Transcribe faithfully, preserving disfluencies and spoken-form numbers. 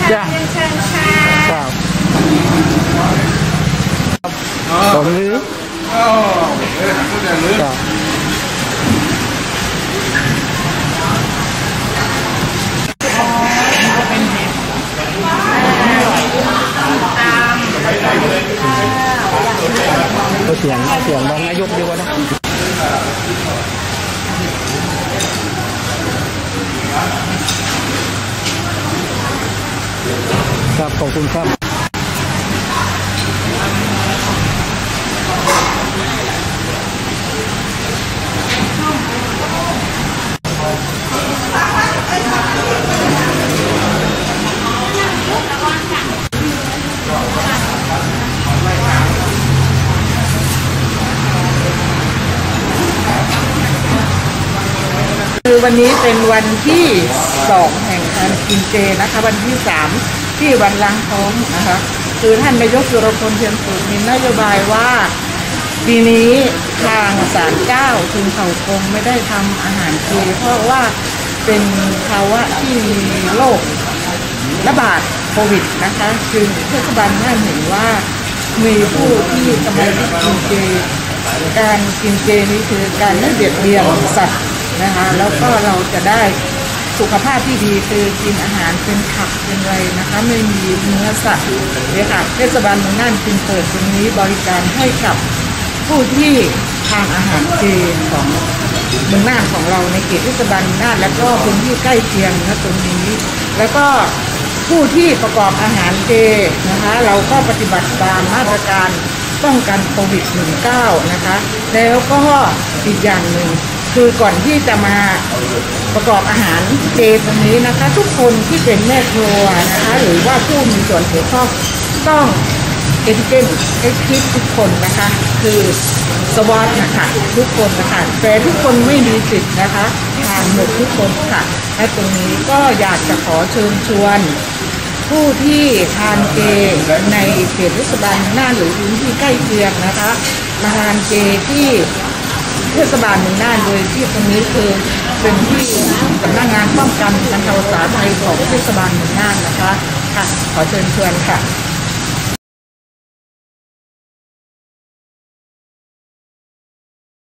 จ้าเชิญค่ะครับตรงนี้จ้าเสียงเสียงรองนายกดีกว่านะครับขอบคุณครับคือวันนี้เป็นวันที่สองแห่งการกินเจนะคะวันที่สามที่วันล้างท้องนะคะคือท่านนายกสุรพลเทียนสุขมีนโยบายว่าปีนี้ทางศาลเจ้าถึงเขาคงไม่ได้ทำอาหารเจเพราะว่าเป็นภาวะที่มีโรคระบาดโควิดนะคะจึงเทศบาลน่านเห็นว่ามีผู้ที่กำลังกินเจการกินเจนี้คือการไม่เบียดเบียนสัตว์นะคะแล้วก็เราจะได้สุขภาพที่ดีคือกินอาหารเป็นผักเป็นอะไรนะคะไม่มีเนื้อสัตว์เนี่ยค่ะเทศบาลเมืองน่านจึงเปิดตรงนี้บริการให้กับผู้ที่ทานอาหารเจของเมืองน่านของเราในเขตเทศบาลเมืองน่านและก็พื้นที่ใกล้เคียงนะตรงนี้แล้วก็ผู้ที่ประกอบอาหารเจนะคะเราก็ปฏิบัติตามมาตรการป้องกันโควิด สิบเก้า นะคะแล้วก็อีกอย่างหนึ่งคือก่อนที่จะมาประกอบอาหารเจตรงนี้นะคะทุกคนที่เป็นแม่ครัวนะคะหรือว่าผู้มีส่วนเกี่ยวข้องต้องเอ็นเจนเอ็กคิดทุกคนนะคะคือสวอตนะคะทุกคนนะคะแต่ทุกคนไม่มีสิทธิ์นะคะทานหมดทุกคนค่ะและตรงนี้ก็อยากจะขอเชิญชวนผู้ที่ทานเจในเขตเทศบาลน่านหรือพื้นที่ใกล้เคียงนะคะมาทานเจที่เทศบาลเมืองน่านโดยที่ตรงนี้คือเป็นที่สำนักงานป้องกันบรรเทาสาธารณภัยของเทศบาลเมืองน่านนะคะค่ะขอเชิญชวนค่ะ